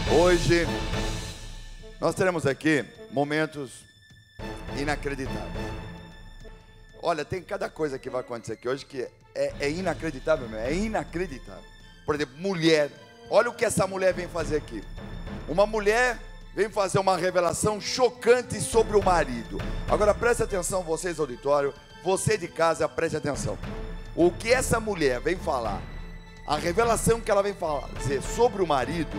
Hoje nós teremos aqui momentos inacreditáveis. Olha, tem cada coisa que vai acontecer aqui hoje que é inacreditável mesmo, é inacreditável. Por exemplo, mulher. Olha o que essa mulher vem fazer aqui. Uma mulher vem fazer uma revelação chocante sobre o marido. Agora preste atenção, vocês, auditório, você de casa, preste atenção. O que essa mulher vem falar, a revelação que ela vem fazer sobre o marido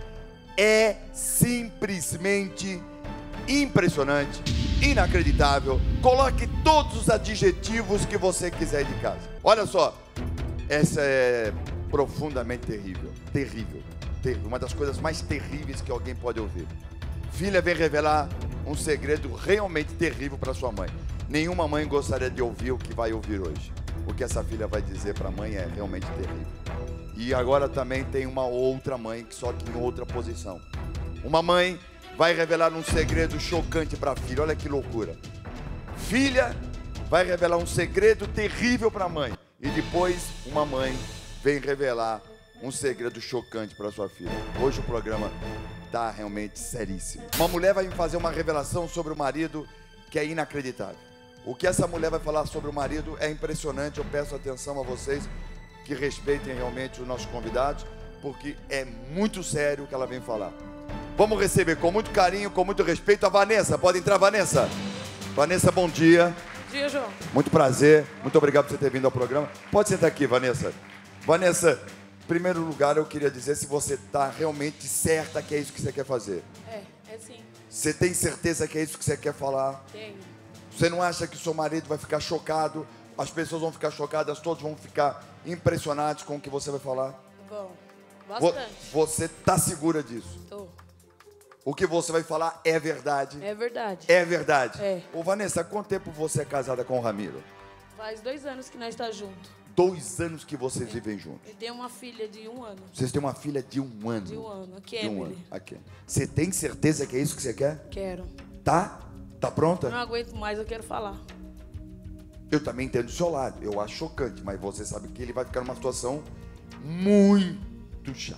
é simplesmente impressionante, inacreditável. Coloque todos os adjetivos que você quiser aí de casa. Olha só, essa é profundamente terrível, terrível, terrível, uma das coisas mais terríveis que alguém pode ouvir. Filha vem revelar um segredo realmente terrível para sua mãe. Nenhuma mãe gostaria de ouvir o que vai ouvir hoje. O que essa filha vai dizer para a mãe é realmente terrível. E agora também tem uma outra mãe, que só que em outra posição. Uma mãe vai revelar um segredo chocante para a filha. Olha que loucura. Filha vai revelar um segredo terrível para a mãe. E depois uma mãe vem revelar um segredo chocante para sua filha. Hoje o programa está realmente seríssimo. Uma mulher vai fazer uma revelação sobre o marido que é inacreditável. O que essa mulher vai falar sobre o marido é impressionante. Eu peço atenção a vocês que respeitem realmente os nossos convidados, porque é muito sério o que ela vem falar. Vamos receber com muito carinho, com muito respeito a Vanessa. Pode entrar, Vanessa. Vanessa, bom dia. Bom dia, João. Muito prazer. Muito obrigado por você ter vindo ao programa. Pode sentar aqui, Vanessa. Vanessa, em primeiro lugar, eu queria dizer se você está realmente certa que é isso que você quer fazer. É sim. Você tem certeza que é isso que você quer falar? Tenho. Você não acha que seu marido vai ficar chocado? As pessoas vão ficar chocadas, todos vão ficar impressionados com o que você vai falar? Bom, bastante. Você está segura disso? Tô. O que você vai falar é verdade? É verdade. É verdade? É. Ô Vanessa, há quanto tempo você é casada com o Ramiro? Faz 2 anos que nós estamos juntos. 2 anos que vocês vivem juntos. Ele tem uma filha de 1 ano. Vocês têm uma filha de 1 ano. De 1 ano, a De 1 Kemily. ano. Aqui. Você tem certeza que é isso que você quer? Quero. Tá? Tá pronta? Eu não aguento mais, eu quero falar. Eu também entendo do seu lado. Eu acho chocante, mas você sabe que ele vai ficar numa situação muito chata.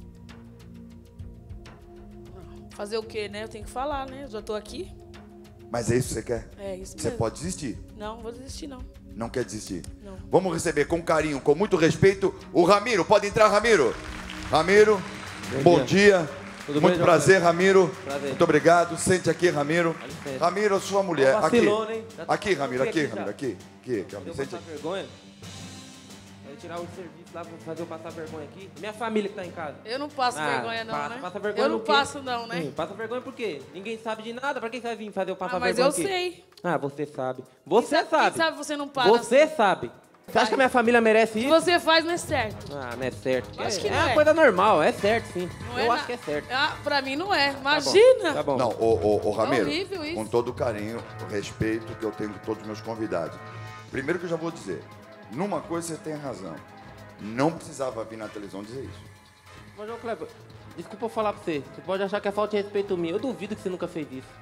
Fazer o quê, né? Eu tenho que falar, né? Eu já tô aqui. Mas é isso que você quer? É isso Você mesmo. pode desistir? Não, não vou desistir, não. Não quer desistir? Não. Vamos receber com carinho, com muito respeito, o Ramiro. Pode entrar, Ramiro. Ramiro, bom dia. Tudo Muito bem, prazer, Ramiro. Prazer. Muito obrigado. Sente aqui, Ramiro. licença. Ramiro, sua mulher. Ó, Aqui. vacilona, hein? Já tá Aqui, Ramiro. Aqui, aqui Ramiro. já. Aqui. Aqui, Ramiro. Eu Sente passar aqui. vergonha? Vai tirar o serviço lá pra fazer eu passar vergonha aqui? Minha família que tá em casa. Eu não passo Ah, vergonha, não, né? passa vergonha eu não no quê? passo, não, né? Passa vergonha por quê? Ninguém sabe de nada. Pra que você vai vir fazer eu passar Mas vergonha eu aqui? sei. Ah, você sabe. Você Quem sabe. sabe você não para. Você sabe. Você acha que a minha família merece O que isso? você faz não é certo. Ah, não é certo. Acho que é não uma é. coisa normal, é certo sim. Não Eu é acho que é certo. Ah, pra mim não é. Imagina. Tá bom. Não, ô Ramiro, horrível isso. com todo o carinho, o respeito que eu tenho com todos os meus convidados. Primeiro que eu já vou dizer, numa coisa você tem razão. Não precisava vir na televisão dizer isso. Mas, João Kleber, desculpa eu falar pra você. Você pode achar que é falta de respeito minha. Eu duvido que você nunca fez isso.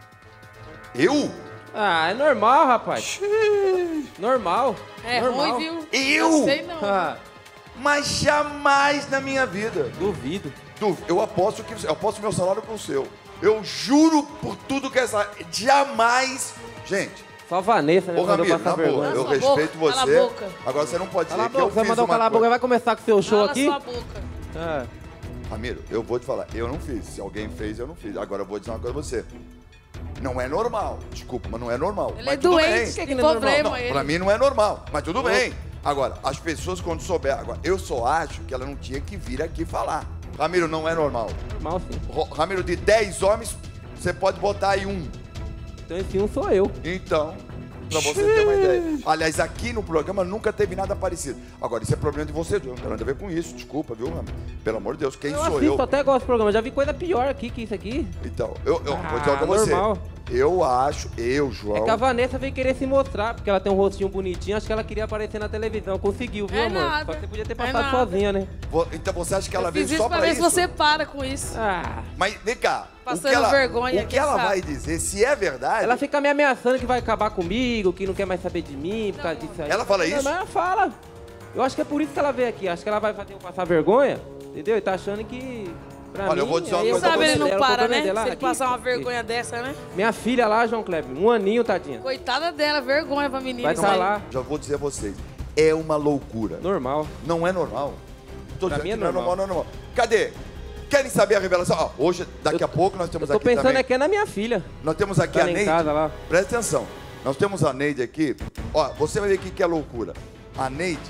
Eu? Ah, é normal, rapaz. Normal. É normal. ruim, viu? Eu? Não sei, não. Ah, Mas jamais na minha vida. duvido. Eu aposto meu salário com o seu. Eu juro por tudo que essa. Jamais. Gente, Só a Vanessa, né? ô Quando eu Ramiro, passar na boa, vergonha. eu Cala a respeito boca, cala você. a boca. Agora você não pode Cala a dizer que eu boca, você fiz mandou uma calar a boca. coisa. Vai começar com o seu show Cala aqui? sua boca. Ah, Ramiro, eu vou te falar, eu não fiz. Se alguém fez, eu não fiz. Agora eu vou dizer uma coisa pra você. Não é normal. Desculpa, mas não é normal. Ele mas é tudo doente, bem. tem não é problema. Não, ele. pra mim não é normal, mas tudo bem. Agora, as pessoas quando souber... Agora, eu só acho que ela não tinha que vir aqui falar. Ramiro, não é normal. normal sim. Ramiro, de 10 homens, você pode botar aí um. Então esse um sou eu. Então, pra você ter uma ideia. Aliás, aqui no programa nunca teve nada parecido. Agora, isso é problema de vocês, eu não tenho nada a ver com isso. Desculpa, viu, Ramiro? Pelo amor de Deus, quem Eu sou assisto, eu? até gosto do programa. Já vi coisa pior aqui que isso aqui. Então, eu vou dizer algo pra você. normal. Eu acho, João... É que a Vanessa veio querer se mostrar, porque ela tem um rostinho bonitinho. Acho que ela queria aparecer na televisão. Conseguiu, viu, É amor? nada, Só que você podia ter é passado nada. sozinha, né? Então você acha que ela Eu veio fiz só isso pra pra ver isso? se você para com isso. Ah, Mas vem cá, Passando vergonha, o que quem ela sabe? vai dizer, se é verdade... ela fica me ameaçando que vai acabar comigo, que não quer mais saber de mim, por causa disso aí. Ela fala isso? Mas ela fala. Eu acho que é por isso que ela veio aqui. Acho que ela vai fazer eu passar vergonha, entendeu? E tá achando que Pra Olha, eu mim, vou dizer uma aí coisa eu Sabe, pra ele você. não para, né? dela Se ele aqui. passar uma vergonha dessa, né? Minha filha lá, João Kleber, 1 aninho, tadinha. Coitada dela, vergonha pra menina. Vai isso estar aí. lá, Já vou dizer a vocês, é uma loucura. normal. Não é normal. Tô Pra dizendo mim é que não é normal. normal, não é normal. Cadê? Querem saber a revelação? Ó, hoje, daqui a pouco, nós temos Eu tô aqui pensando também... aqui é na minha filha. Nós temos aqui Tá a lá em Neide. casa, lá. Presta atenção. Nós temos a Neide aqui. Ó, você vai ver o que é loucura. A Neide,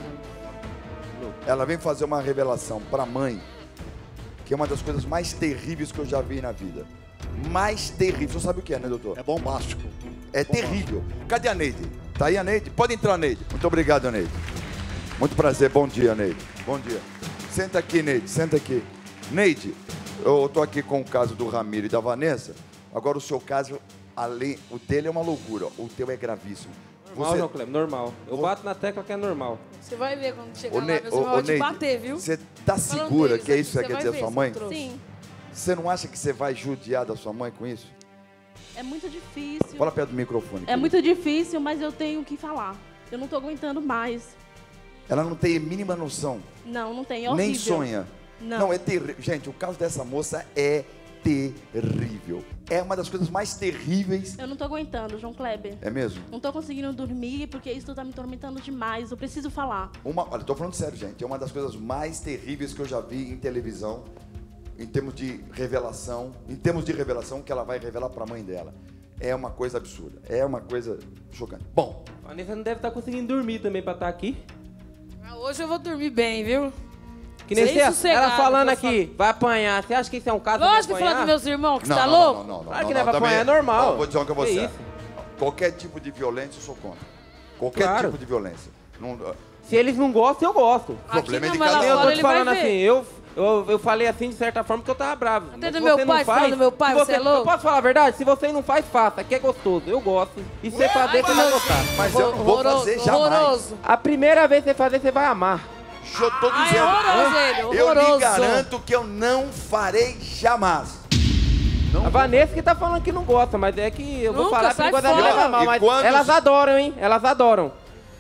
ela vem fazer uma revelação para a mãe, que é uma das coisas mais terríveis que eu já vi na vida. Mais terrível. Você sabe o que é, né, doutor? É bombástico. É terrível. Cadê a Neide? Tá aí a Neide? Pode entrar, Neide. Muito obrigado, Neide. Muito prazer. Bom dia, Neide. Bom dia. Senta aqui, Neide. Senta aqui. Neide, eu tô aqui com o caso do Ramiro e da Vanessa. Agora o seu caso, além, o dele é uma loucura. O teu é gravíssimo. Normal, João Kleber, normal. Eu bato na tecla que é normal. Você vai ver quando chegar Ô, lá, meus irmãos vão te Neide, bater, viu? você tá Falando segura deles que é aqui, isso que você quer vai dizer a ver sua se mãe? eu trouxe. Sim, Você não acha que você vai judiar da sua mãe com isso? é muito difícil. Fala perto do microfone. É querido. muito difícil, mas eu tenho que falar. Eu não tô aguentando mais. Ela não tem a mínima noção. Não tem, é horrível. Nem sonha. Não. É terrível. Gente, o caso dessa moça é terrível. É uma das coisas mais terríveis. Eu não tô aguentando, João Kleber. É mesmo? Não tô conseguindo dormir porque isso tá me tormentando demais. Eu preciso falar. Olha, tô falando sério, gente. É uma das coisas mais terríveis que eu já vi em televisão, em termos de revelação. Em termos de revelação que ela vai revelar pra mãe dela. É uma coisa absurda. É uma coisa chocante. Bom, A Vanessa não deve estar conseguindo dormir também pra estar aqui. Ah, hoje eu vou dormir bem, viu? Que nem Sei você, sossegado, ela falando que eu aqui, vai apanhar. Você acha que isso é um caso Lógico de que falar apanhar? dos meus irmãos, que você tá não, louco? não, Claro que não é pra também- apanhar, é normal. Ó, vou dizer uma coisa Que pra você. isso? Qualquer tipo de violência eu sou contra. Qualquer Claro. tipo de violência. Não, Se eles não gostam, eu gosto. o problema é de não, mas cada lá Eu um. tô fora te ele vai falando ver. assim, eu falei assim de certa forma que eu tava bravo. Até Mas do se meu você pai, não faz, falando do meu pai, se você é louco? Eu posso falar a verdade? Se você não faz, faça, que é gostoso. Eu gosto. E se você fazer, você vai gostar. Mas eu não vou fazer jamais. Horroroso. A primeira vez que você fazer, você vai amar. Eu tô Ai, dizendo. horroroso ele, eu lhe horroroso. garanto que eu não farei jamais. Não A vou. Vanessa que tá falando que não gosta, mas é que eu vou Nunca, falar sai perigoso da fora. gente levar mal, E mas quando- elas adoram, hein? Elas adoram.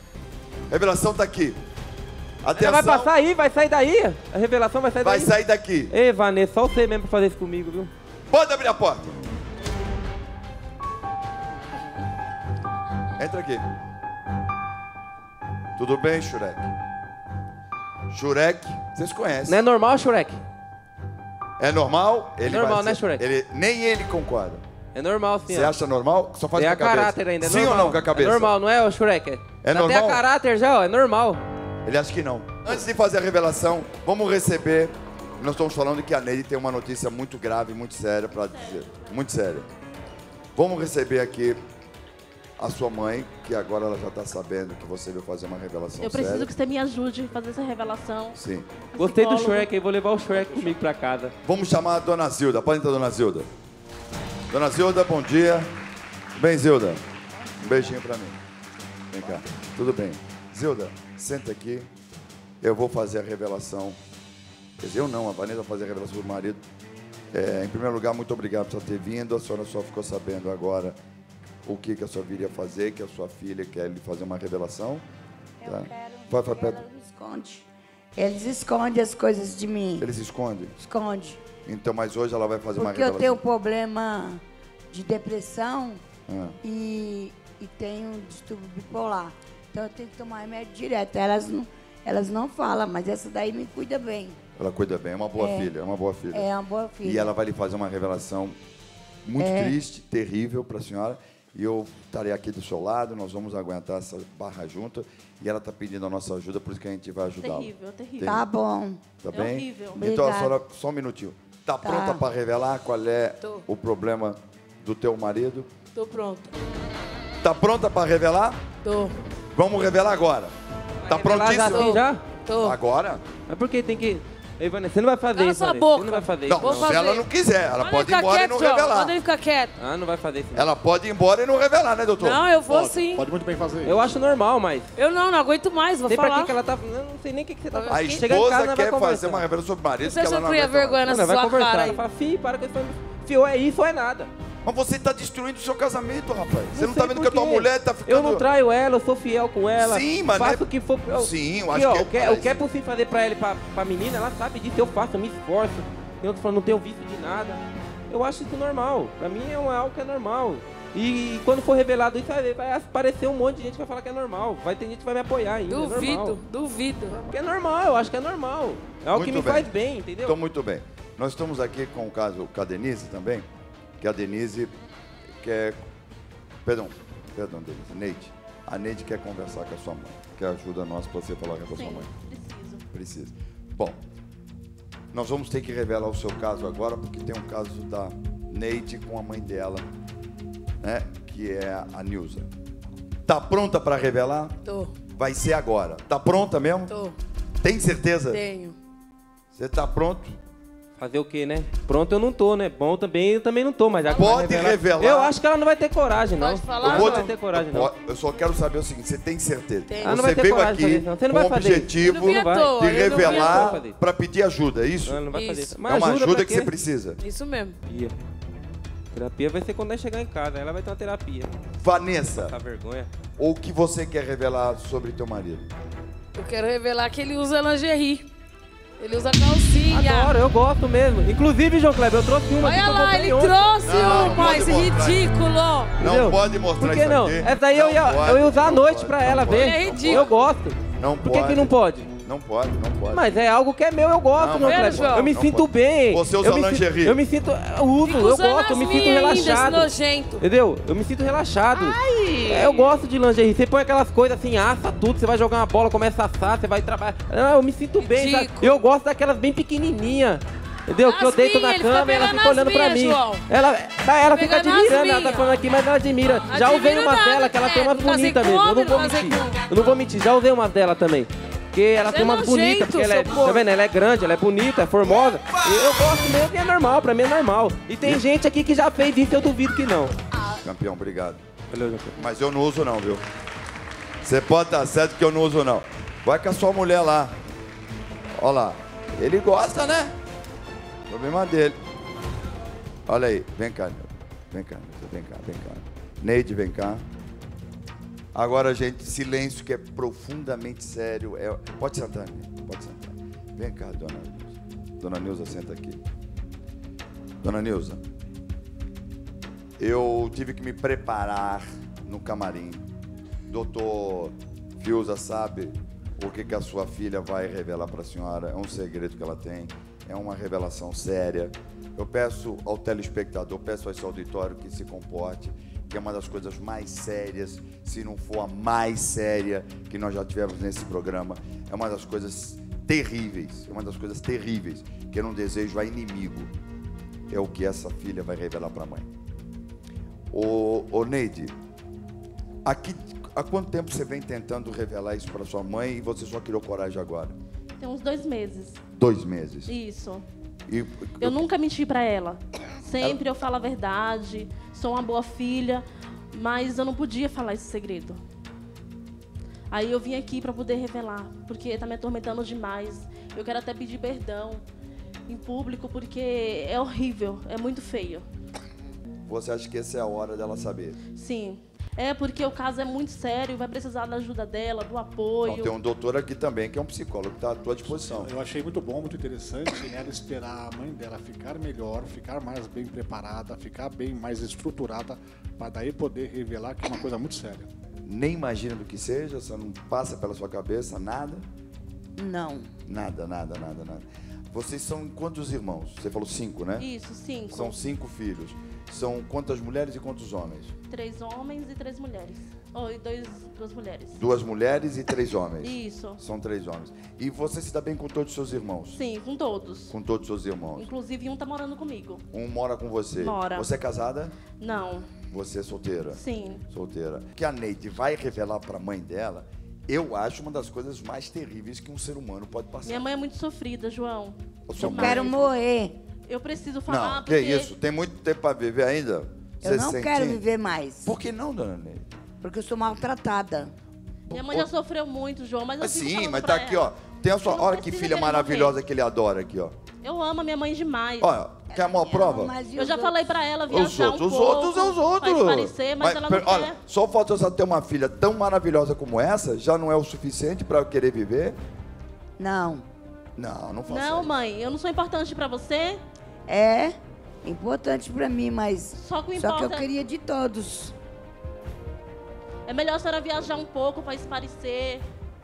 Revelação tá aqui. Ela Atenção. vai passar aí, vai sair daí. A revelação vai sair Vai daí. sair daqui. Ei, Vanessa, só você mesmo pra fazer isso comigo, viu? Pode abrir a porta. Entra aqui. Tudo bem, Shurek? Shurek, vocês conhecem. Não é normal, Shurek? É normal? Ele normal, vai né, dizer- Shurek? Nem ele concorda. É normal, sim. Você ó. acha normal? Só faz Tem com a a cabeça. caráter ainda, é Sim normal. ou não com a cabeça? É normal, não é, ô Shurek? É Já normal? tem a caráter já, ó, é normal. Ele acha que não. Antes de fazer a revelação, vamos receber. Nós estamos falando que a Neide tem uma notícia muito grave, muito séria para dizer. Muito séria. Vamos receber aqui a sua mãe, que agora ela já está sabendo que você veio fazer uma revelação Eu preciso séria. que você me ajude a fazer essa revelação. Sim. Gostei do Psicólogo. Shrek aí, vou levar o Shrek comigo pra casa. Vamos chamar a dona Zilda. Pode entrar, dona Zilda. Dona Zilda, bom dia. Bem, Zilda. Um beijinho para mim. Vem cá. Tudo bem. Zilda, senta aqui. Eu vou fazer a revelação. Quer dizer, eu não, a Vanessa vai fazer a revelação do marido. Em primeiro lugar, muito obrigado por ter vindo. A senhora só ficou sabendo agora o que a senhora viria fazer, que a sua filha quer lhe fazer uma revelação. Eu Tá? quero. Vai, perto. Eles escondem. Eles escondem as coisas de mim. Eles escondem. Esconde. Então, mas hoje ela vai fazer uma Porque eu revelação. tenho problema de depressão Ah. e tenho distúrbio bipolar. Então eu tenho que tomar remédio direto. Elas não falam, mas essa daí me cuida bem. Ela cuida bem, é uma boa filha, é uma boa filha. É uma boa filha. E ela vai lhe fazer uma revelação muito triste, terrível para a senhora. E eu estarei aqui do seu lado, nós vamos aguentar essa barra junto. E ela está pedindo a nossa ajuda, por isso que a gente vai ajudá-la. Terrível, terrível. Tá bom. Tá É bem? horrível. Então, a Obrigada. senhora, só um minutinho. Tá pronta para revelar qual é Tô. o problema do teu marido? Tô pronta. Tá pronta para revelar? Tô. Vamos revelar agora. Tá Revelar já prontíssimo? assim já? Tô. Agora? Mas por que tem que... Ei, Vanessa, você não vai fazer Cala isso, sua Vanessa. boca. Você não vai fazer Não, isso. Vou se fazer. ela não quiser, ela Manda pode ele ir ficar embora e quieto, não João. revelar. Manda ele ficar quieto. Ah, não vai fazer isso. Ela pode ir embora e não revelar, né, doutor? Não, eu vou Pode, sim. pode muito bem fazer. Eu acho normal, mas... Eu não aguento mais, vou Sei pra falar. que ela tá... Eu não sei nem o que você tá A falando. Chega em esposa casa, nós vai quer fazer conversar. uma revelação sobre o marido Não que sei se ela eu não cria aguenta vergonha mais. nessa Não, vai sua conversar. cara Ela aí. fala, filho, para com isso. Fio, é isso ou é nada. Mas você está destruindo o seu casamento, rapaz. Você não sei tá vendo por que a tua quê. mulher tá ficando... Eu não traio ela, eu sou fiel com ela. Sim, mas faço não é- o que for. Sim, eu Aqui, acho ó, que é- o que é possível fazer pra ela e pra menina, ela sabe disso, eu faço, eu me esforço. tem outros falando não tenho vício de nada. Eu acho isso normal. Pra mim é algo que é normal. E quando for revelado isso, vai aparecer um monte de gente que vai falar que é normal. Vai ter gente que vai me apoiar ainda. Duvido. Porque é normal, eu acho que é normal. É algo que me faz bem, entendeu? Então, muito bem. Nós estamos aqui com o caso com a Denise também, que a Denise quer... Perdão, Denise, Neide. A Neide quer conversar com a sua mãe. Quer ajuda nós para você falar com a sua mãe. Precisa. Bom, nós vamos ter que revelar o seu caso agora, porque tem um caso da Neide com a mãe dela, né? Que é a Nilza. Tá pronta para revelar? Tô. Vai ser agora. Tá pronta mesmo? Tô. Tem certeza? Tenho. Você tá pronto? Fazer o quê, né? Pronto eu não tô, né? Bom também, eu também não tô, mas já que Pode vai revelar. Eu acho que ela não vai ter coragem, não. Pode falar? Ela não vai ter coragem, não. Eu só quero saber o seguinte, você tem certeza? Tenho. Ela não vai Você ter veio coragem de aqui fazer isso, não. Você não com vai o fazer objetivo Eu não vim à toa, de eu não vim à revelar toa. para pedir ajuda, é isso? Ela não vai fazer Isso. isso. É Mas uma ajuda pra que quê? você precisa. Isso mesmo. Terapia. Terapia vai ser quando ela chegar em casa. Ela vai ter uma terapia. Vanessa, Tá vergonha. o que você quer revelar sobre teu marido? Eu quero revelar que ele usa lingerie. Ele usa calcinha. Adoro, eu gosto mesmo. Inclusive, João Kleber, eu trouxe uma aqui Olha que eu lá, comprei ele ontem. trouxe Não, uma, pode esse mostrar. ridículo. Não Entendeu? pode mostrar Por que isso não? aqui. Essa aí Não eu ia pode, usar à não noite pode, pra não ela pode, ver. Ele é ridículo. Eu gosto. Não Por que não pode? Não pode, não pode. Mas é algo que é meu, eu gosto, Não, João mas Kleber. João, Eu me não sinto pode. bem. Você usa eu me lingerie? Eu me sinto... Eu uso, Fica eu usando gosto, eu me as sinto minhas ainda, esse relaxado. nojento. Entendeu? Eu me sinto relaxado. Eu gosto de lingerie. Você põe aquelas coisas assim, assa tudo, você vai jogar uma bola, começa a assar, você vai trabalhar. Não, eu me sinto bem, sabe? Ridículo. Eu gosto daquelas bem pequenininhas. Entendeu? Que eu As deito minhas, na ele fica cama e ela pegando fica as olhando pra minhas, mim. João. Ela fica Pegando as admirando, ela tá minhas. falando aqui, mas ela admira. Já usei Admiro umas nada, dela, que ela tem umas não fazer bonitas mesmo. Eu não como, vou não fazer mentir. como. Eu não vou mentir, já usei umas dela também. Porque ela Você tem é umas nojento, bonitas, porque ela é, seu porco. tá vendo? Ela é grande, ela é bonita, é formosa. Eu gosto mesmo e é normal, pra mim é normal. E tem gente aqui que já fez isso, eu duvido que não. Campeão, obrigado. Valeu, João. Mas eu não uso não, viu? Você pode estar certo que eu não uso não. Vai com a sua mulher lá. Olha lá. Ele gosta, né? Problema dele. Olha aí. Vem cá, Nilza. Vem cá, Nilza. Vem cá, vem cá. Neide, vem cá. Agora, gente, silêncio que é profundamente sério. Pode sentar, Neide. Pode sentar. Vem cá, dona Nilza. Dona Nilza, senta aqui. Dona Nilza, eu tive que me preparar no camarim. Doutor Fiuza sabe o que a sua filha vai revelar para a senhora. É um segredo que ela tem. É uma revelação séria. Eu peço ao telespectador, peço a esse auditório que se comporte, que é uma das coisas mais sérias, se não for a mais séria que nós já tivemos nesse programa. É uma das coisas terríveis, que eu não desejo a inimigo. É o que essa filha vai revelar para a mãe. Ô Neide, aqui, há quanto tempo você vem tentando revelar isso para sua mãe e você só criou coragem agora? Tem uns 2 meses. 2 meses. Isso. E, Eu nunca menti pra ela. Sempre eu falo a verdade, sou uma boa filha, mas eu não podia falar esse segredo. Aí eu vim aqui pra poder revelar, porque tá me atormentando demais. Eu quero até pedir perdão em público, porque é horrível, é muito feio. Você acha que essa é a hora dela saber? Sim. É porque o caso é muito sério, vai precisar da ajuda dela, do apoio. Então, tem um doutor aqui também, que é um psicólogo, que está à tua disposição. Eu achei muito bom, muito interessante ela esperar a mãe dela ficar melhor, ficar mais bem preparada, ficar bem mais estruturada, para daí poder revelar que é uma coisa muito séria. Nem imagina do que seja, você não passa pela sua cabeça nada? Não. Nada. Vocês são quantos irmãos? Você falou 5, né? Isso, 5. São 5 filhos. São quantas mulheres e quantos homens? 3 homens e 3 mulheres. Oh, e 2 mulheres. 2 mulheres e 3 homens. Isso. São 3 homens. E você se dá bem com todos os seus irmãos? Sim, com todos. Com todos os seus irmãos? Inclusive um tá morando comigo. Um mora com você? Mora. Você é casada? Não. Você é solteira? Sim. Solteira. Que a Neide vai revelar para a mãe dela, eu acho uma das coisas mais terríveis que um ser humano pode passar. Minha mãe é muito sofrida, João. Sua Eu mãe- quero morrer. Eu preciso falar Não, porque... que isso? Tem muito tempo para viver ainda? Eu não quero viver mais. Por que não, dona Neide? Porque eu sou maltratada. Minha mãe já sofreu muito, João, mas eu Mas fico sim, falando mas pra tá aqui, ela. ó. Tem a sua... Não Olha que precisa filha querer maravilhosa morrer. que ele adora aqui, ó. Eu amo a minha mãe demais. Olha, quer uma prova? Mas e Eu os já outros? falei pra ela Os viajar outros, um pouco. os outros. Faz parecer, mas ela não olha, quer. só o fato de você ter uma filha tão maravilhosa como essa, já não é o suficiente para eu querer viver? Não. Não faça Não, isso. mãe, eu não sou importante pra você. É importante pra mim, mas Só que o só que eu importa- queria de todos. É melhor a senhora viajar um pouco para esparecer.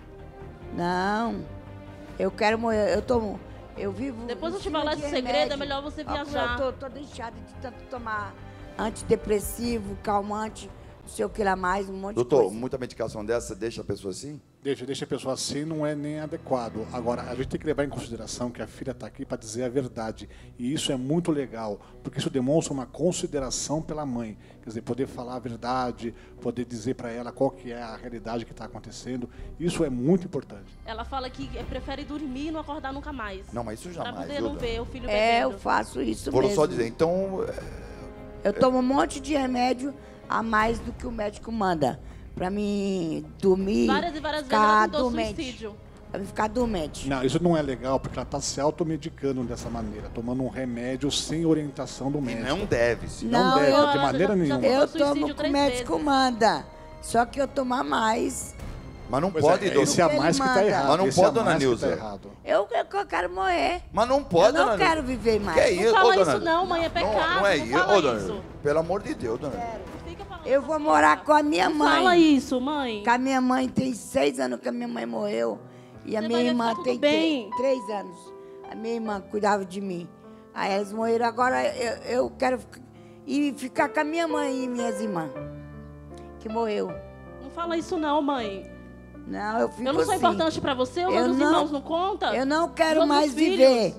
Não, eu quero morrer. Eu vivo. Depois eu em te cima falar de esse segredo, é remédio. melhor você Ó, como viajar. Eu tô inchada de tanto tomar antidepressivo, calmante, não sei o que lá mais, um monte de Doutor, coisa. muita medicação dessa deixa a pessoa assim? Deixa a pessoa assim, não é nem adequado. Agora, a gente tem que levar em consideração que a filha está aqui para dizer a verdade. E isso é muito legal, porque isso demonstra uma consideração pela mãe. Quer dizer, poder falar a verdade, poder dizer para ela qual que é a realidade que está acontecendo. Isso é muito importante. Ela fala que prefere dormir e não acordar nunca mais. Não, mas isso Pra jamais, poder não viu, ver o filho É, eu bebendo. faço isso Vou mesmo. só dizer, então, Eu tomo um monte de remédio a mais do que o médico manda. Pra mim dormir, Várias e várias vezes ficar ela tentou dormente. suicídio. Pra mim ficar dormente. Não, isso não é legal, porque ela está se automedicando dessa maneira, tomando um remédio sem orientação do e médico. não deve, sim. Não deve, eu- de maneira já- nenhuma. Eu suicídio tomo o que o 3 médico vezes. manda. Só que eu tomar mais. Mas não Pois pode, é, doutor. esse a mais que está Ele errado. Mas não esse pode, a dona mais que Nilza. tá errado. Eu quero morrer. Mas não pode, Eu dona não quero Nilza. viver mais. Que é isso, Não fala ô, dona isso não, mãe, é pecado. Não é não isso, fala ô, dona isso. Nilza. Pelo amor de Deus, dona Nilza. Não fica falando Eu essas vou coisas. morar com a minha Não mãe. fala isso, mãe. Com a minha mãe tem 6 anos que a minha mãe morreu. E a Você minha vai irmã ficar tudo tem bem. 3 anos. A minha irmã cuidava de mim. Aí elas morreram. Agora eu quero ficar com a minha mãe e minhas irmãs. Que morreu. Não fala isso não, mãe. Não, eu fico Eu não sou assim. importante pra você? Os Eu meus não- irmãos não contam? Eu não quero Os mais outros filhos? viver.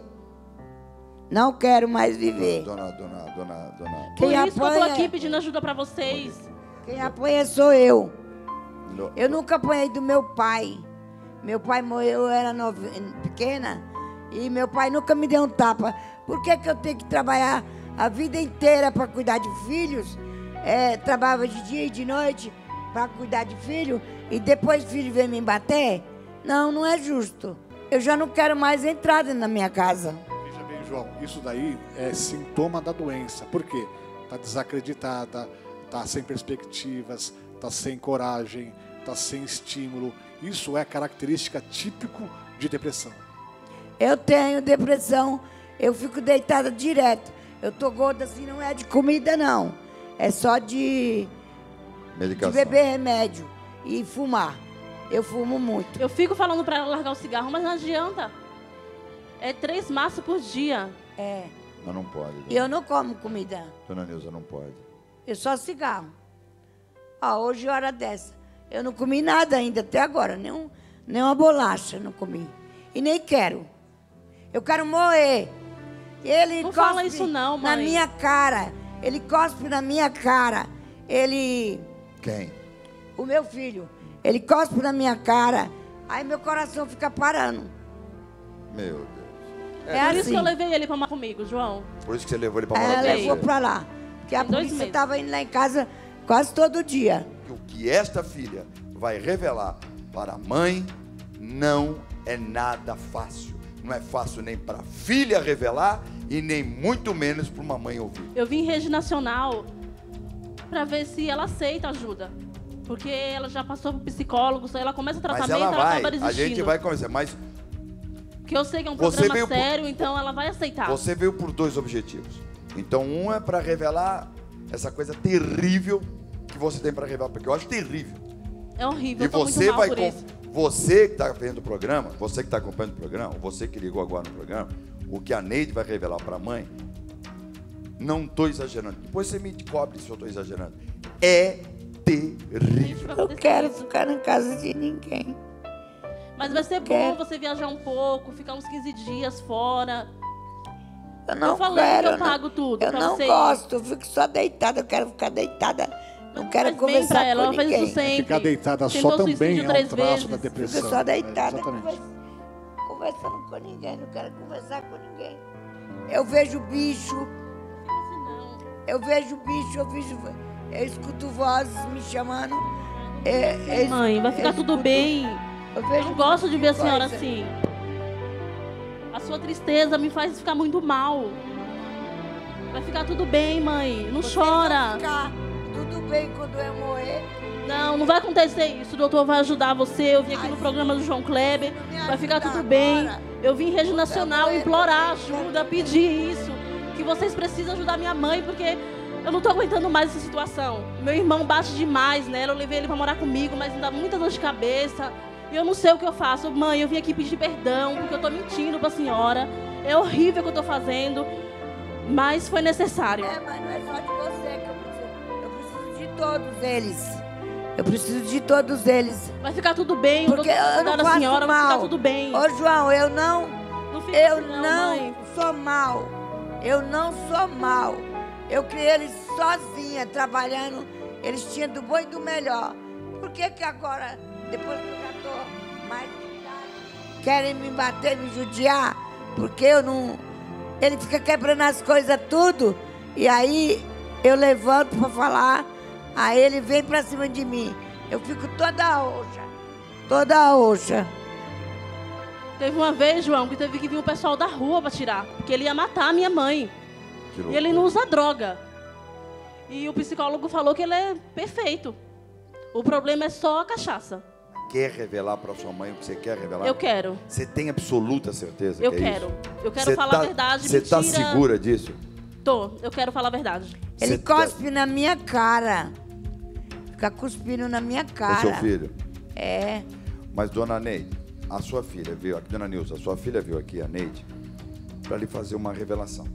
Não quero mais viver. Dona. Por Quem isso que eu tô apanha- aqui pedindo ajuda pra vocês. Quem apanha sou eu. No- Eu nunca apanhei do meu pai. Meu pai morreu, eu era pequena. E meu pai nunca me deu um tapa. Por que eu tenho que trabalhar a vida inteira para cuidar de filhos? Trabalhava de dia e de noite para cuidar de filho. E depois o filho vem me bater? Não, não é justo. Eu já não quero mais entrada na minha casa. Veja bem, João, isso daí é sintoma da doença. Por quê? Está desacreditada, está sem perspectivas, está sem coragem, está sem estímulo. Isso é característica típico de depressão. Eu tenho depressão, eu fico deitada direto. Eu tô gorda assim, não é de comida, não. É só de Medicação. beber remédio e fumar. Eu fumo muito. Eu fico falando pra ela largar o cigarro, mas não adianta. É 3 maços por dia. Mas não pode. E eu não como comida, Dona Nilza, não pode. eu só cigarro. Ó, hoje, hora dessa, eu não comi nada ainda até agora, nem uma bolacha não comi. E nem quero. Eu quero morrer. Ele Não cospe fala isso não, na mãe. minha cara. Ele cospe na minha cara. Quem? O meu filho, ele cospe na minha cara. Aí meu coração fica parando. Meu Deus. É Por isso assim. que eu levei ele pra morar comigo, João. Por isso que você levou ele pra Aí morar ela com levou você. pra lá. Porque a Tem 2 polícia meses. estava indo lá em casa quase todo dia. O que esta filha vai revelar para a mãe não é nada fácil. Não é fácil nem para a filha revelar e nem muito menos para uma mãe ouvir. Eu vim em rede nacional pra ver se ela aceita ajuda. Porque ela já passou pro psicólogo, se ela começa o Mas tratamento, ela vai, acaba a desistindo. gente vai conversar. Mas Que eu sei que é um Você programa veio por- sério, então ela vai aceitar. você veio por 2 objetivos. Então, um é para revelar essa coisa terrível que você tem para revelar, porque eu acho terrível. É horrível, E eu tô você muito mal vai por isso. você que está vendo o programa, você que está acompanhando o programa, você que ligou agora no programa, o que a Neide vai revelar para a mãe, não estou exagerando. Depois você me cobre se eu estou exagerando. É terrível. Eu quero ficar na casa de ninguém. Mas vai ser bom Quero. você viajar um pouco, ficar uns 15 dias fora. Eu não Eu falei quero. que eu pago tudo Eu pra não você ir. gosto, eu fico só deitada. Eu quero ficar deitada. Não quero Faz bem conversar pra ela, com ela faz ninguém. isso sempre. Ficar deitada Tentou só também suicídio é um 3 traço vezes. da depressão. Fico só deitada, Exatamente. conversando com ninguém. Não quero conversar com ninguém. Eu vejo bicho, Não. eu escuto vozes me chamando. Mãe, vai ficar tudo bem. Eu Eu vejo não gosto de ver a senhora coisa. assim. A sua tristeza me faz ficar muito mal. Vai ficar tudo bem, mãe. Não Vocês chora. vão ficar tudo bem quando eu morrer. Não, não vai acontecer isso. O doutor vai ajudar você. Eu vim aqui no Ai, programa do João Kleber. me Vai ficar ajuda tudo bem. agora. Eu vim em rede nacional morrer, implorar eu quero- ajuda, pedir isso. que vocês precisam ajudar minha mãe, porque eu não tô aguentando mais essa situação. Meu irmão bate demais nela, eu levei ele pra morar comigo, mas me dá muita dor de cabeça. E eu não sei o que eu faço. Mãe, eu vim aqui pedir perdão, porque eu tô mentindo pra senhora. É horrível o que eu tô fazendo, mas foi necessário. Mas não é só de você que eu preciso de todos eles. Eu preciso de todos eles. Vai ficar tudo bem, Porque eu não faço senhora, mal. vai ficar tudo bem. Ô, João, eu não mãe. sou mal. Eu não sou mal. Eu criei eles sozinha, trabalhando. Eles tinham do bom e do melhor. Por que que agora, depois que eu já estou mais de idade, querem me bater, me judiar? Porque eu não... Ele fica quebrando as coisas tudo. E aí eu levanto para falar. Aí ele vem pra cima de mim. Eu fico toda roxa. Toda roxa. Teve uma vez, João, que teve que vir o pessoal da rua pra tirar. Porque ele ia matar a minha mãe. E ele não usa droga. E o psicólogo falou que ele é perfeito. O problema é só a cachaça. Quer revelar pra sua mãe o que você quer revelar? Eu quero. Você tem absoluta certeza Eu que é quero. isso? Eu quero falar a verdade, Você tá mentira. segura disso? Tô. Eu quero falar a verdade. Ele cospe na minha cara. Fica cuspindo na minha cara. É seu filho? É. Mas, dona Neide, a sua filha veio aqui, dona Nilza, a sua filha veio aqui, a Neide, para lhe fazer uma revelação.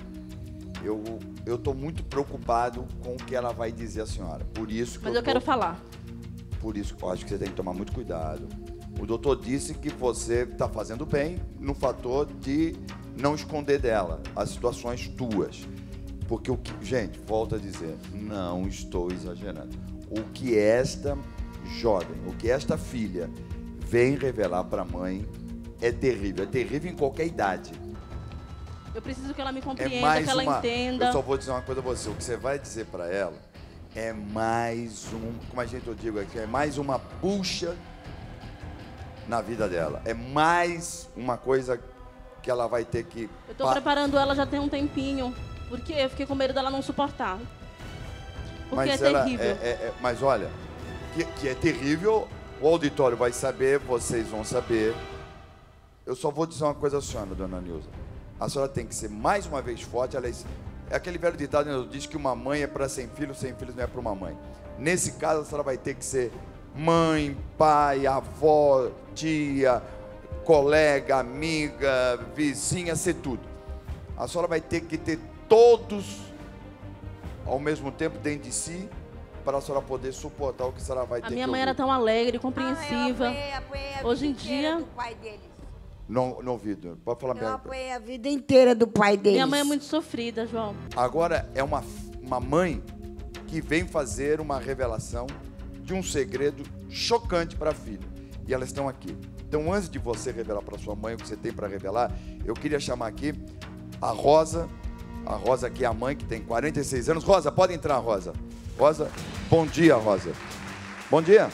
Eu tô muito preocupado com o que ela vai dizer à senhora. Por isso que Mas eu quero falar. Por isso que eu acho que você tem que tomar muito cuidado. O doutor disse que você está fazendo bem no fator de não esconder dela as situações tuas. Porque o que, gente, volto a dizer, não estou exagerando. O que esta jovem, o que esta filha vem revelar para a mãe é terrível em qualquer idade. Eu preciso que ela me É compreenda, mais que ela uma, entenda. eu só vou dizer uma coisa a você, o que você vai dizer para ela é mais como a gente eu digo aqui, é mais uma bucha na vida dela. É mais uma coisa que ela vai ter que... Eu tô preparando ela já tem um tempinho, porque eu fiquei com medo dela não suportar. Porque Mas é terrível. Mas olha, que é terrível, o auditório vai saber, vocês vão saber. Eu só vou dizer uma coisa à senhora, dona Nilza. A senhora tem que ser mais uma vez forte. Aliás, é aquele velho ditado que diz que uma mãe é para 100 filhos não é para uma mãe. Nesse caso, a senhora vai ter que ser mãe, pai, avó, tia, colega, amiga, vizinha, ser tudo. A senhora vai ter que ter todos ao mesmo tempo dentro de si para a senhora poder suportar o que a senhora vai ter. A minha que mãe ouvir. era tão alegre, compreensiva. Eu apoiei a Hoje em vida inteira dia... do pai deles. Não ouvi, pode falar Eu mesmo. apoiei a vida inteira do pai deles. Minha mãe é muito sofrida, João. Agora é uma mãe que vem fazer uma revelação de um segredo chocante para a filha. E elas estão aqui. Então, antes de você revelar para sua mãe o que você tem para revelar, eu queria chamar aqui a Rosa. A Rosa que é a mãe, que tem 46 anos. Rosa, pode entrar, Rosa. Rosa, bom dia, Rosa. Bom dia.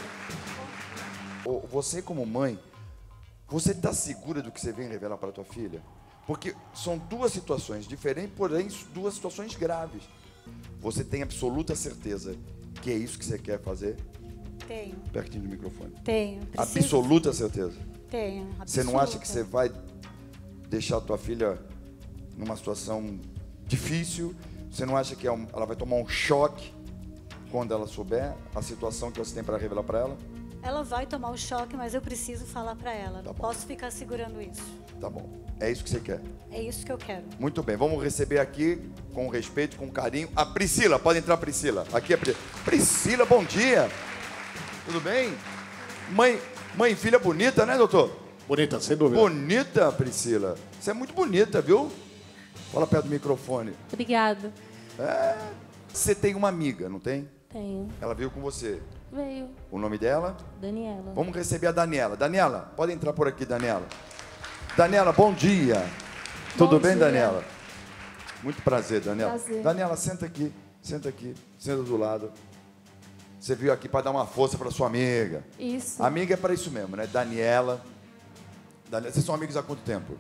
Você como mãe, você está segura do que você vem revelar para a tua filha? Porque são duas situações diferentes, porém duas situações graves. Você tem absoluta certeza que é isso que você quer fazer? Tenho. Pertinho do microfone. Tenho. Preciso. Absoluta certeza? Tenho. Absoluta. Você não acha que você vai deixar a tua filha numa situação difícil? Você não acha que ela vai tomar um choque quando ela souber a situação que você tem para revelar para ela? Ela vai tomar o choque, mas eu preciso falar para ela. Tá Não bom. posso ficar segurando isso. Tá bom. É isso que você quer. É isso que eu quero. Muito bem. Vamos receber aqui, com respeito, com carinho, a Priscila. Pode entrar, Priscila. Aqui é a Priscila. Priscila, bom dia. Tudo bem? Mãe e filha bonita, né, doutor? Bonita, sem dúvida. Bonita, Priscila. Você é muito bonita, viu? Fala perto do microfone. Obrigada. Você tem uma amiga, não tem? Tenho. Ela veio com você. Veio. O nome dela? Daniela. Vamos receber a Daniela. Daniela, pode entrar por aqui, Daniela. Daniela, bom dia. Tudo bem, dia. Daniela? Muito prazer, Daniela. Prazer. Daniela, senta aqui, senta do lado. Você veio aqui para dar uma força para sua amiga. Isso. Amiga é para isso mesmo, né? Daniela. Vocês são amigos há quanto tempo?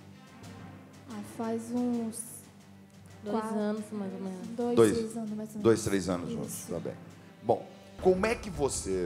Faz uns 2 anos, mais ou menos. 3 anos, mais ou menos. 2, 3 anos juntos, Isso. tá bem. Bom, como é que você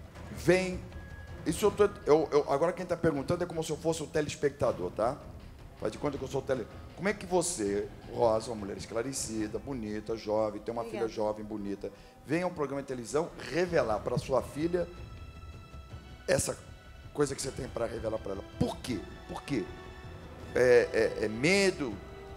vem... Isso agora quem está perguntando é como se eu fosse o telespectador, tá? Faz de conta que eu sou tele... Como é que você, Rosa, uma mulher esclarecida, bonita, jovem, tem uma Obrigada. filha jovem, bonita, vem a um programa de televisão revelar para sua filha essa coisa que você tem para revelar para ela? Por quê? Por quê? É medo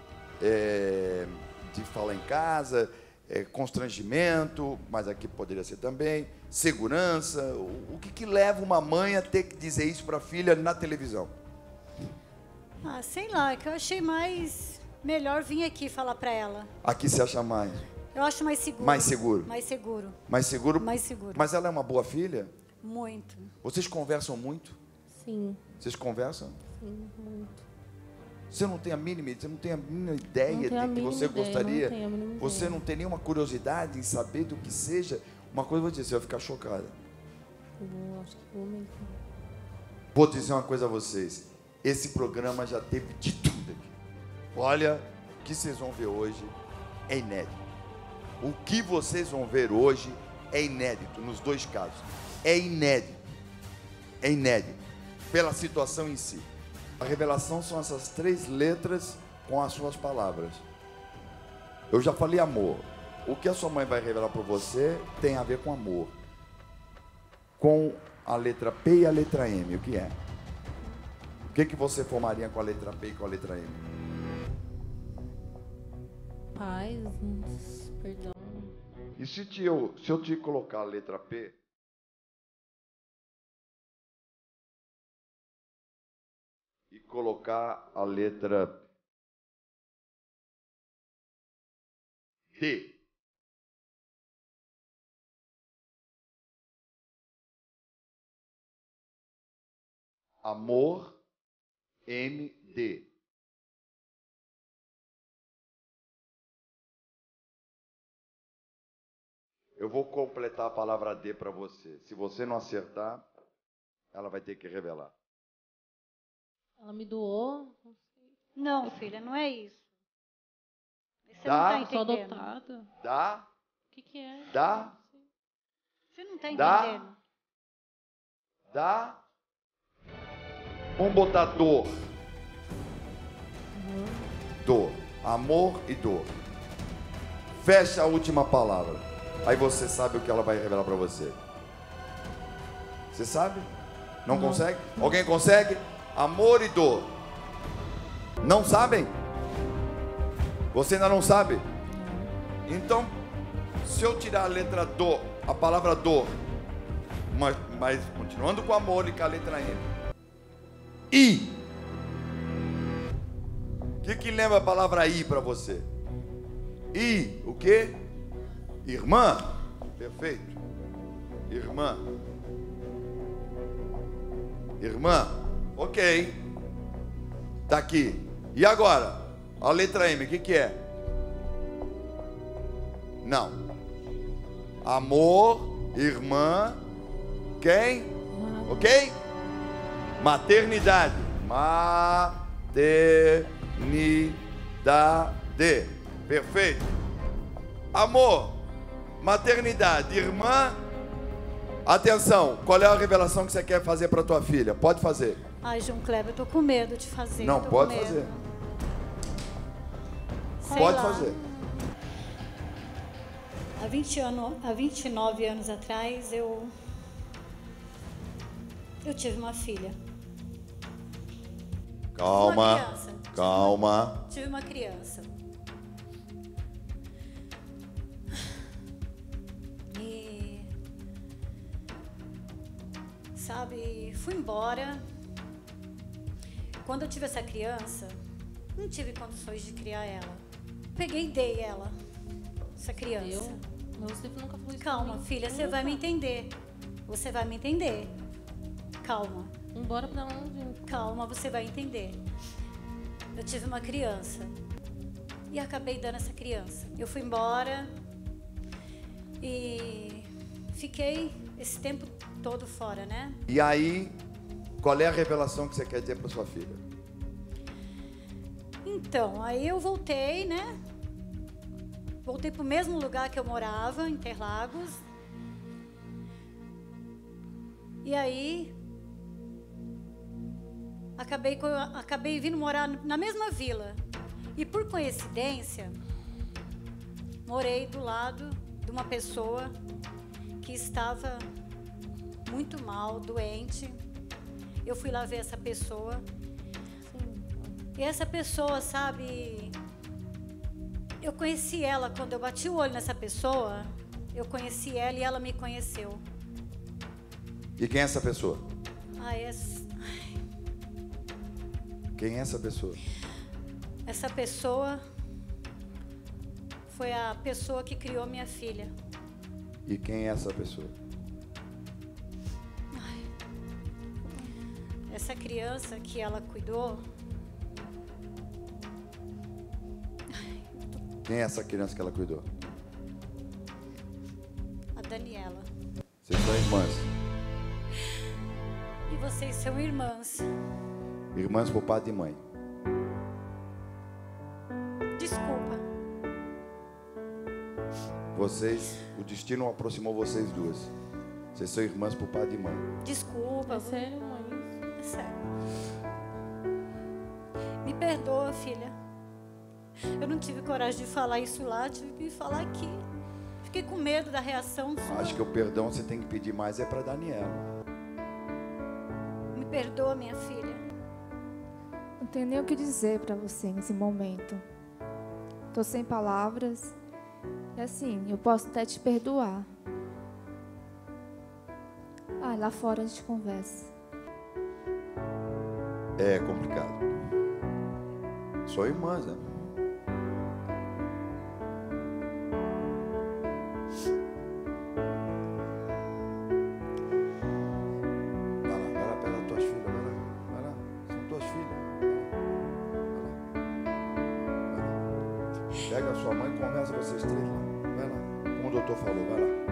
de falar em casa, constrangimento, mas aqui poderia ser também, segurança. O que leva uma mãe a ter que dizer isso para a filha na televisão? Ah, sei lá, que eu achei melhor vir aqui falar pra ela. Aqui se acha mais. Eu acho mais seguro. Mais seguro. Mais seguro. Mais seguro? Mais seguro. Mas ela é uma boa filha? Muito. Vocês conversam muito? Sim, Vocês conversam? sim, muito. Você não tem a mínima ideia Não tenho a de que mínima você ideia, gostaria? não tenho a mínima Você ideia. não tem nenhuma curiosidade em saber do que seja? Uma coisa eu vou dizer, você vai ficar chocada. Eu acho que vou mesmo. Vou dizer uma coisa a vocês. Esse programa já teve de tudo aqui. Olha, o que vocês vão ver hoje é inédito. O que vocês vão ver hoje é inédito, nos dois casos. É inédito. É inédito. Pela situação em si. A revelação são essas 3 letras com as suas palavras. Eu já falei amor. O que a sua mãe vai revelar para você tem a ver com amor. Com a letra P e a letra M, o que é? O que você formaria com a letra P e com a letra M? Paz, perdão. E se eu te colocar a letra P e colocar a letra D? Amor, MD. Eu vou completar a palavra D para você. Se você não acertar, ela vai ter que revelar. Ela me doou. Não, filha, não é isso. Você Dá? não tá Sou entendendo. adotada. Dá? O que é? Dá? Você não tá Dá? entendendo. Dá? Vamos botar dor. Dor. Amor e dor. Fecha a última palavra. Aí você sabe o que ela vai revelar para você. Você sabe? Não consegue? Alguém consegue? Amor e dor. Não sabem? Você ainda não sabe? Então, se eu tirar a letra dor, a palavra dor, mas continuando com amor e com a letra M. I. O que lembra a palavra I para você? I, o quê? Irmã. Perfeito. Irmã. Irmã. Ok. Tá aqui. E agora? A letra M, o que é? Não. Amor, irmã, quem? Ok? Maternidade. Maternidade. Perfeito. Amor, maternidade, irmã. Atenção, qual é a revelação que você quer fazer para tua filha? Pode fazer. Ai, João Kleber, eu tô com medo de fazer. Não, tô pode com medo. fazer. Sei Pode lá. fazer. Há 29 anos atrás, eu tive uma filha. Uma Calma. criança. Calma. Tive uma criança. E, sabe, fui embora. Quando eu tive essa criança, não tive condições de criar ela. Peguei e dei ela, essa criança. Você nunca falou isso. Calma, filha, você vai me entender. Você vai me entender. Calma. Embora pra onde? Calma, você vai entender. Eu tive uma criança e acabei dando essa criança. Eu fui embora e fiquei esse tempo todo fora, né? E aí, qual é a revelação que você quer dizer para sua filha? Então, aí eu voltei, né? Voltei pro mesmo lugar que eu morava, em Interlagos. E aí acabei vindo morar na mesma vila. E por coincidência, morei do lado de uma pessoa que estava muito mal, doente. Eu fui lá ver essa pessoa. E essa pessoa, sabe, eu conheci ela quando eu bati o olho nessa pessoa. Eu conheci ela e ela me conheceu. E quem é essa pessoa? Quem é essa pessoa? Essa pessoa foi a pessoa que criou minha filha. E quem é essa pessoa? Essa criança que ela cuidou. Quem é essa criança que ela cuidou? A Daniela. Vocês são irmãs. E vocês são irmãs. Irmãs por pai e mãe. Desculpa. O destino aproximou vocês duas. Vocês são irmãs por pai e mãe. Desculpa. É sério, mãe? É sério. Me perdoa, filha. Eu não tive coragem de falar isso lá, tive que falar aqui. Fiquei com medo da reação sua. Acho que o perdão você tem que pedir mais é para Daniela. Me perdoa, minha filha. Não tenho nem o que dizer para você nesse momento. Tô sem palavras. E assim, eu posso até te perdoar. Lá fora a gente conversa. É complicado. Só irmãs, né? Vai lá, pega as tuas filhas, vai lá. São tuas filhas. Vai lá. Pega a sua mãe e conversa vocês três lá. Vai lá. Como o doutor falou, vai lá.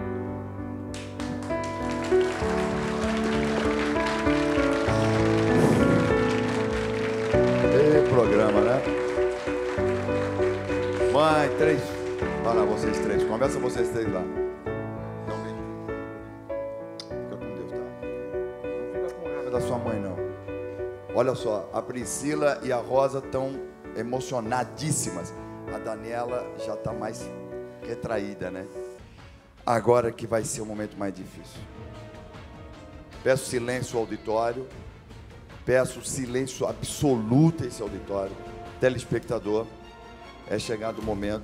Programa, né? Mãe, três. Vai lá, vocês três. Conversa vocês três lá. Não vem. Fica com Deus, tá? Não fica com raiva da sua mãe, não. Olha só, a Priscila e a Rosa estão emocionadíssimas. A Daniela já está mais retraída, né? Agora que vai ser o momento mais difícil. Peço silêncio ao auditório. Peço silêncio absoluto a esse auditório. Telespectador, é chegado o momento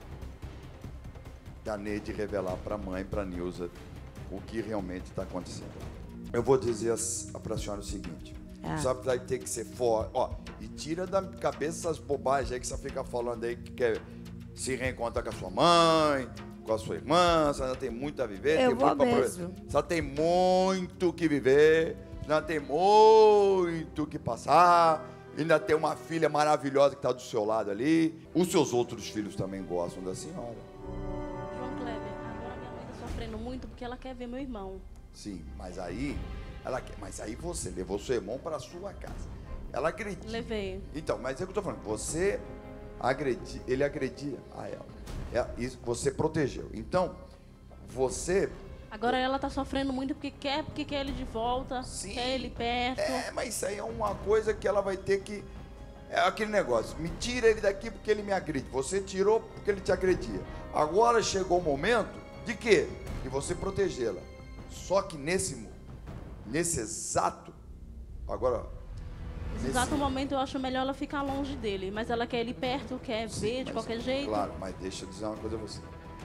da Neide revelar para a mãe, para a Nilza, o que realmente está acontecendo. Eu vou dizer para a senhora o seguinte. Sabe que vai ter que ser forte. E tira da cabeça essas bobagens aí que você fica falando aí, que quer se reencontrar com a sua mãe, com a sua irmã. Você ainda tem muito a viver. Eu vou mesmo. Você tem muito que viver. Ainda tem muito que passar. Ainda tem uma filha maravilhosa que está do seu lado ali. Os seus outros filhos também gostam da senhora. João Kleber, agora minha mãe está sofrendo muito porque ela quer ver meu irmão. Sim, mas aí você levou seu irmão para a sua casa. Ela agredia. Levei. Então, mas é o que eu estou falando. Você agredia, ele agredia a ela. Você protegeu. Então, você... Agora ela tá sofrendo muito porque quer ele de volta, Sim. quer ele perto. Mas isso aí é uma coisa que ela vai ter que... É aquele negócio, me tira ele daqui porque ele me agride. Você tirou porque ele te agredia. Agora chegou o momento de quê? De você protegê-la. Só que nesse exato... Agora... Nesse exato momento eu acho melhor ela ficar longe dele. Mas ela quer ele perto, quer ver de qualquer jeito. Claro, mas deixa eu dizer uma coisa a você.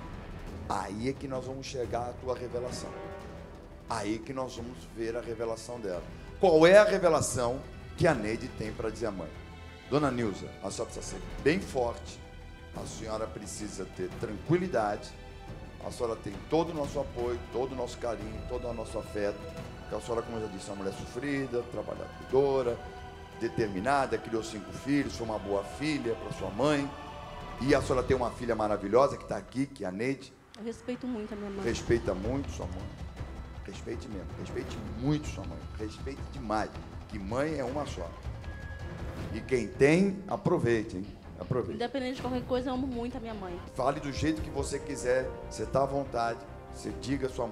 Aí é que nós vamos chegar à tua revelação. Aí que nós vamos ver a revelação dela. Qual é a revelação que a Neide tem para dizer à mãe? Dona Nilza, a senhora precisa ser bem forte. A senhora precisa ter tranquilidade. A senhora tem todo o nosso apoio, todo o nosso carinho, todo o nosso afeto. Porque a senhora, como eu já disse, é uma mulher sofrida, trabalhadora, determinada, criou 5 filhos, foi uma boa filha para sua mãe. E a senhora tem uma filha maravilhosa que está aqui, que é a Neide. Eu respeito muito a minha mãe. Respeita muito sua mãe. Respeite mesmo. Respeite muito sua mãe. Respeite demais. Que mãe é uma só. E quem tem, aproveite, hein? Aproveite. Independente de qualquer coisa, eu amo muito a minha mãe. Fale do jeito que você quiser. Você está à vontade. Você diga à sua mãe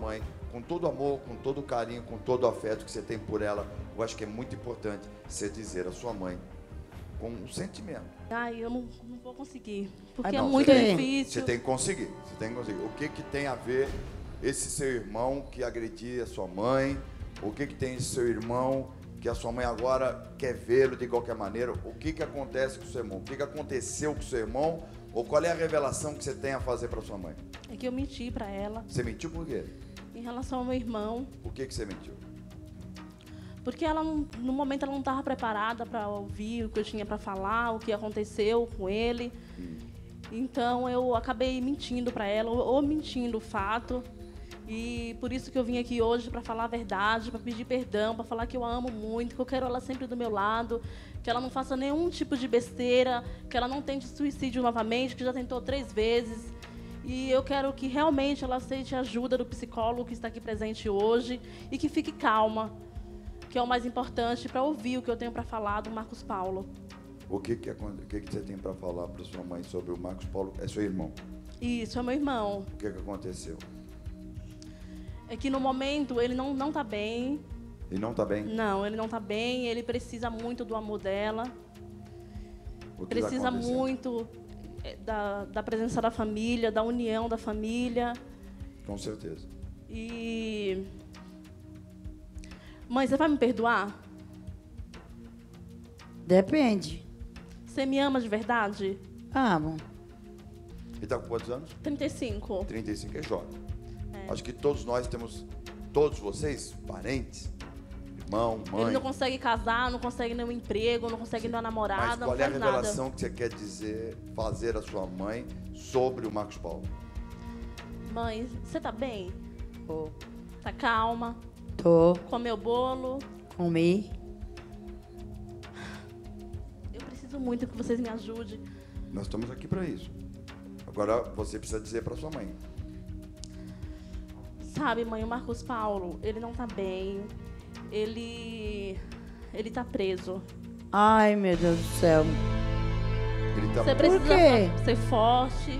com todo amor, com todo carinho, com todo afeto que você tem por ela, eu acho que é muito importante você dizer à sua mãe com um sentimento. Ai, eu não vou conseguir, porque Não, é muito você difícil. tem que conseguir, você tem que conseguir. O que tem a ver esse seu irmão que agredia a sua mãe? O que tem esse seu irmão que a sua mãe agora quer vê-lo de qualquer maneira? O que acontece com o seu irmão? O que aconteceu com o seu irmão? Ou qual é a revelação que você tem a fazer para sua mãe? É que eu menti pra ela. Você mentiu por quê? Em relação ao meu irmão. Por que você mentiu? Porque ela, no momento, ela não estava preparada para ouvir o que eu tinha para falar, o que aconteceu com ele. Então, eu acabei mentindo para ela, ou mentindo o fato. E por isso que eu vim aqui hoje para falar a verdade, para pedir perdão, para falar que eu a amo muito, que eu quero ela sempre do meu lado, que ela não faça nenhum tipo de besteira, que ela não tente suicídio novamente, que já tentou 3 vezes. E eu quero que realmente ela aceite a ajuda do psicólogo que está aqui presente hoje e que fique calma, que é o mais importante para ouvir o que eu tenho para falar do Marcos Paulo. O que você tem para falar para sua mãe sobre o Marcos Paulo? É seu irmão? Isso, é meu irmão. O que aconteceu? É que no momento ele não está bem. Ele não está bem? Não, ele não está bem. Ele precisa muito do amor dela. O que Precisa tá acontecendo? muito da presença da família, da união da família. Com certeza. E... Mãe, você vai me perdoar? Depende. Você me ama de verdade? Amo. Ele está com quantos anos? 35. 35, é jovem. Acho que todos nós temos, todos vocês, parentes, irmão, mãe. Ele não consegue casar, não consegue nenhum emprego, não consegue nenhuma namorada, Mas não qual é a faz nada. revelação que você quer dizer, fazer à sua mãe sobre o Marcos Paulo? Mãe, você tá bem? Tô. Tá calma? Tô. Comeu bolo? Comi. Eu preciso muito que vocês me ajudem. Nós estamos aqui para isso. Agora você precisa dizer para sua mãe. Sabe, mãe, o Marcos Paulo, ele não tá bem. Ele tá preso. Ai, meu Deus do céu. Ele tá Você Por precisa quê? ser forte.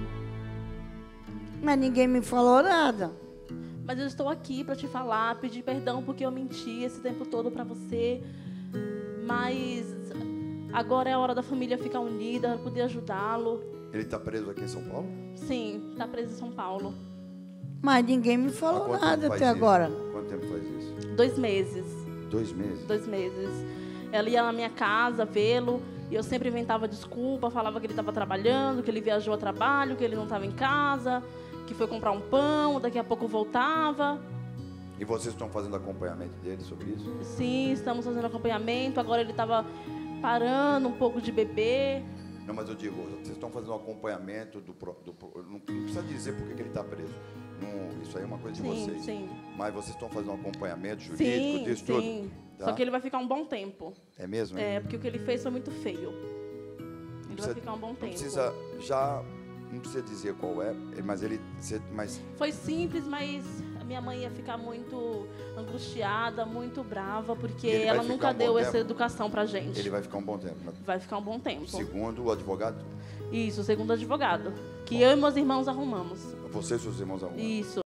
Mas ninguém me falou nada. Mas eu estou aqui para te falar, pedir perdão porque eu menti esse tempo todo para você. Mas agora é a hora da família ficar unida, poder ajudá-lo. Ele está preso aqui em São Paulo? Sim, tá preso em São Paulo. Mas ninguém me Há falou quanto nada tempo até faz isso? agora. Quanto tempo faz isso? 2 meses. 2 meses? 2 meses. Ela ia na minha casa vê-lo e eu sempre inventava desculpa, falava que ele estava trabalhando, que ele viajou a trabalho, que ele não estava em casa, que foi comprar um pão, daqui a pouco voltava. E vocês estão fazendo acompanhamento dele sobre isso? Sim, estamos fazendo acompanhamento. Agora ele estava parando um pouco de beber. Não, mas eu digo, vocês estão fazendo um acompanhamento não precisa dizer por que ele está preso. Não, isso aí é uma coisa de Sim, vocês. sim. Mas vocês estão fazendo um acompanhamento jurídico disso tudo? Sim. Tá? Só que ele vai ficar um bom tempo. É mesmo? É, porque o que ele fez foi muito feio. Ele precisa- vai ficar um bom tempo. Não precisa dizer qual é, mas Foi simples, mas a minha mãe ia ficar muito angustiada, muito brava, porque E ele vai ela ficar nunca um bom deu essa tempo? educação pra gente. ele vai ficar um bom tempo. Né? Vai ficar um bom tempo. Segundo o advogado, Isso, segundo advogado. Que eu e meus irmãos arrumamos. você e seus irmãos arrumam. Isso.